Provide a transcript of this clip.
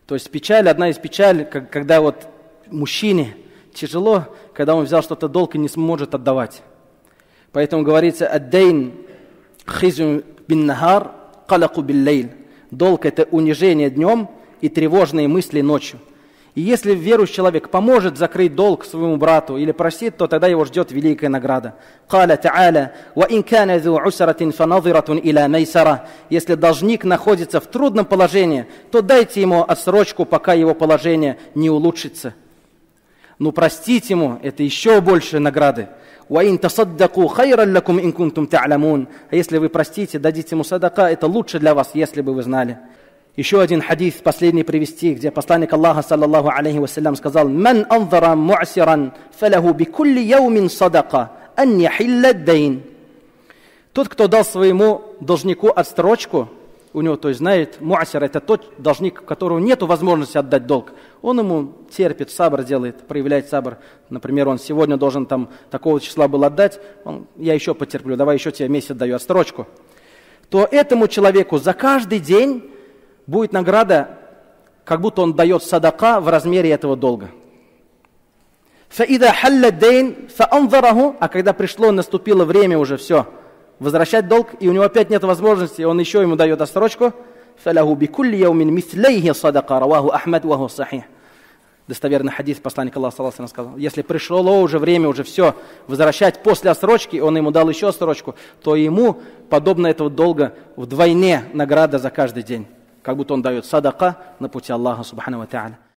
То есть печаль, одна из печалей, когда вот мужчине тяжело, когда он взял что-то долг и не сможет отдавать. Поэтому говорится: «Ад-дейн хизюн бин-нахар, калаку бил-лейль». Долг – это унижение днем и тревожные мысли ночью. И если верующий человек поможет закрыть долг своему брату или простит, то тогда его ждет великая награда. «Каля та'аля, ва ин кана зу усратин фаназиратун иля майсара». Если должник находится в трудном положении, то дайте ему отсрочку, пока его положение не улучшится. Но простить ему – это еще больше награды. «Ва ин тасаддаку хайран лакум ин кунтум та'ламун». А если вы простите, дадите ему садака, это лучше для вас, если бы вы знали. Еще один хадис, последний привести, где посланник Аллаха, саллаллаху алейхи вассалям, сказал: «Ман анзара му'сиран, фалаху бикулли яумин садака, ан яхилля ад-дейн». Тот, кто дал своему должнику отсрочку, у него, то есть, знает, му'сир – это тот должник, у которого нет возможности отдать долг. Он ему терпит, сабр делает, проявляет сабр. Например, он сегодня должен там такого числа был отдать, я еще потерплю, давай еще тебе месяц даю отсрочку. То этому человеку за каждый день будет награда, как будто он дает садака в размере этого долга. А когда пришло, наступило время уже, все, возвращать долг, и у него опять нет возможности, он еще ему дает отсрочку. Достоверный хадис посланника Аллаха саллаллаху алейхи ва саллям сказал: если пришло уже время, уже все, возвращать после отсрочки, он ему дал еще отсрочку, то ему, подобно этого долга, вдвойне награда за каждый день. Как будто он дает садака на пути Аллаха субхану ва та'аля.